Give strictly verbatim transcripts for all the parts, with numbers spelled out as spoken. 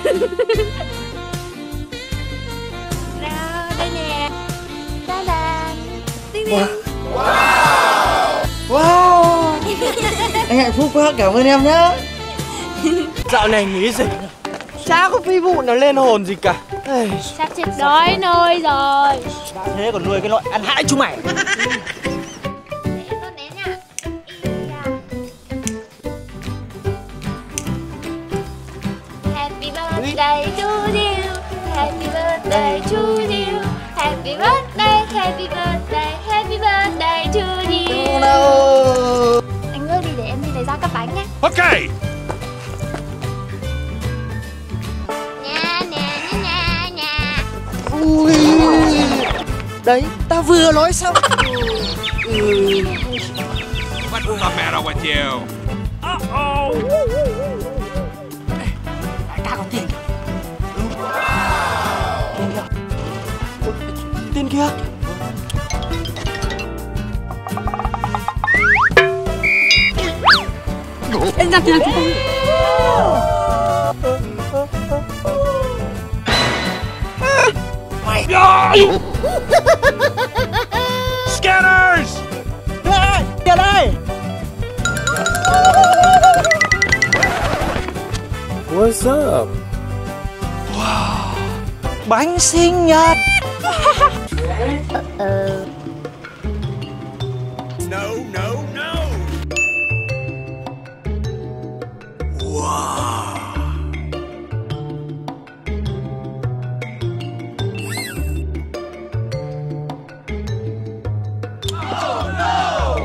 Nào, đây nè. Ta là Tinh Tinh. Wow. Wow. Anh hạnh phúc quá, cảm ơn em nhé. Dạo này nghĩ gì chả có phi vụ nào lên hồn gì cả. Sắp chết đói nôi rồi. Đã thế còn nuôi cái loại ăn hại chúng mày. Happy birthday to you. Happy birthday to you. Happy birthday, happy birthday, happy birthday to you. No. Anh ơi, đi để em đi lấy ra cắp bánh nhé. Ok. Nha nha nha nha. Ui. Đấy, ta vừa nói xong. What's the matter with you? Uh-oh. Đại ca có tiền kìa. Tiền kìa. Em ra tiền kìa. Mày. Scanners! Ê, tiền đây. What's up? Wow. Bánh sinh nhật. Ờ. No, no, no. Wow. Oh no.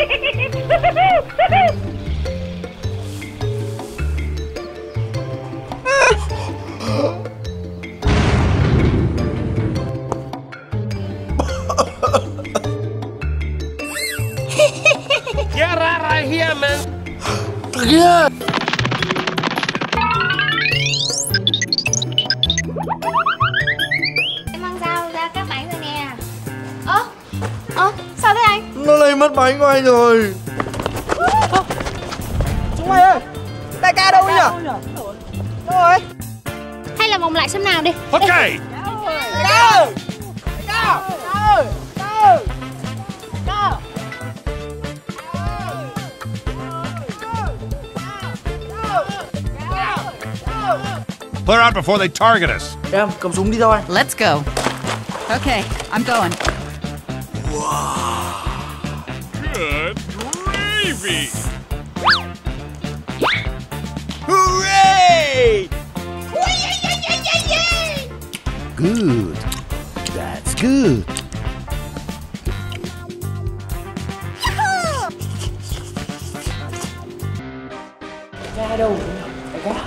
Get out of here, man. Yeah. Em mang dao ra cắp bánh rồi nè. Ơ, ơ, sao thế anh? Nó lấy mất bánh của anh rồi. Chúng mày ơi, đại ca đâu nhỉ? Đâu rồi? Hay là vòng lại xem nào đi. Ok. Đại ca ơi! Đại ca! Đại ca ơi! Đại ca! Clear out before they target us. Em cầm súng đi thôi. Let's go. Okay, I'm going. Good gravy. Hooray! Good. That's good. Ra đâu? Đại ca.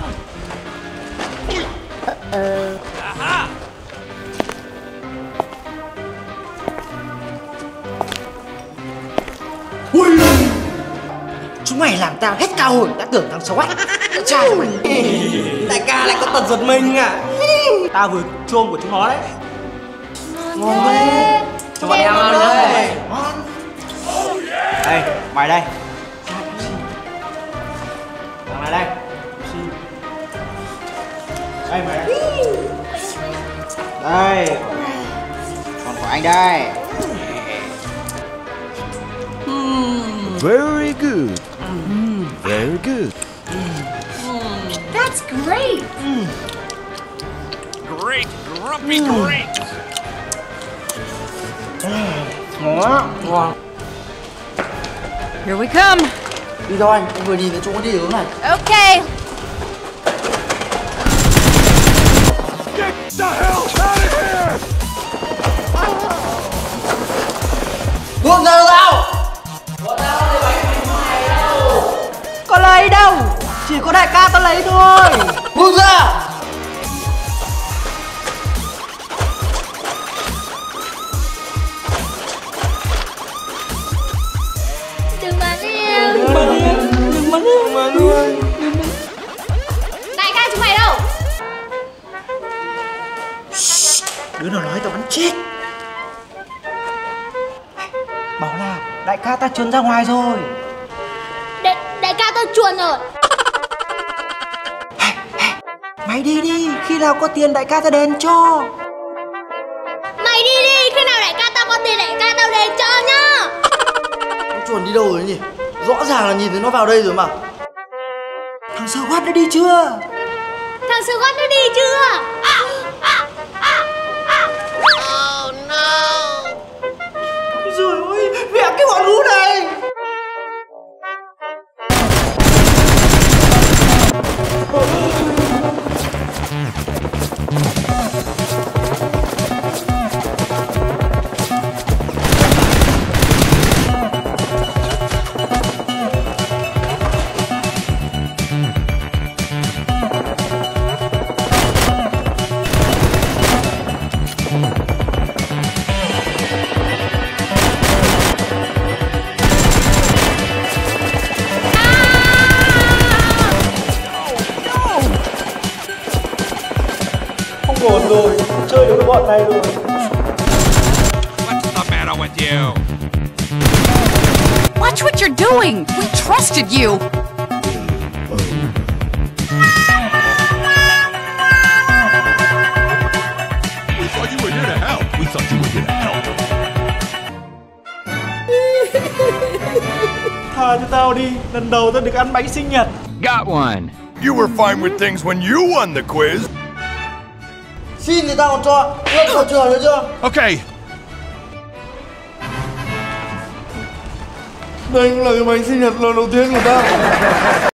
Ờ. Ui. Chúng mày làm tao hết cao hồn, đã tưởng thằng xấu á. Trai của mày. Đại ca lại có tật giật mình à? Tao vừa chuông của chúng nó đấy. Ngon thế. Cho bọn em ăn đây. Đây, mày đây. Thằng này đây. Đây mày đây. Đây. Còn của anh đây. Very good. Very good. That's great. Great, grumpy great. Ngon. Ngon. Here we come. Đi thôi anh, anh vừa nhìn thấy chỗ có đi hướng này. Okay. Get the hell out of here! Buông ra tao. Có lấy đâu. Chỉ có đại ca tao lấy thôi. Buông ra. Đừng bắn em. Đừng bắn em. Đừng bắn em. Đừng bắn em. Đại ca chúng mày đâu? Đứa nào nói tao bắn chết. Bảo là đại ca ta trốn ra ngoài rồi. Đại, đại ca tôi chuồn rồi. Mày đi đi, khi nào có tiền đại ca ta đền cho. Mày đi đi, khi nào đại ca tao có tiền đại ca tao đền cho nhá. Nó chuồn đi đâu rồi nhỉ? Rõ ràng là nhìn thấy nó vào đây rồi mà. Thằng Sơ Quát nó đi chưa? Thằng Sơ Quát nó đi chưa? Oh no. Rồi ôi, mẹ cái bọn lũ này. Ổn rồi, chơi được cái bọn này rồi. What's the matter with you? Watch what you're doing! We trusted you! We thought you were here to help. We thought you were here to help. Tha cho tao đi, lần đầu tao được ăn bánh sinh nhật. Got one. You were fine with things when you won the quiz. Xin thì tao còn cho, ước vào trường nữa chưa? Okay. Đây cũng là cái bánh sinh nhật lần đầu tiên của tao.